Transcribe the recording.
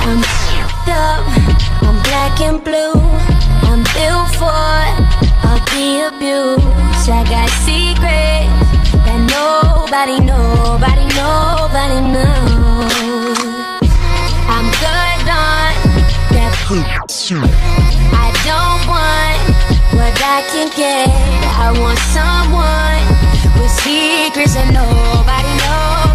I'm up, I'm black and blue. I'm built for all the abuse. I got secrets that nobody knows. I'm good on that. I don't want what I can get. I want someone with secrets that nobody knows.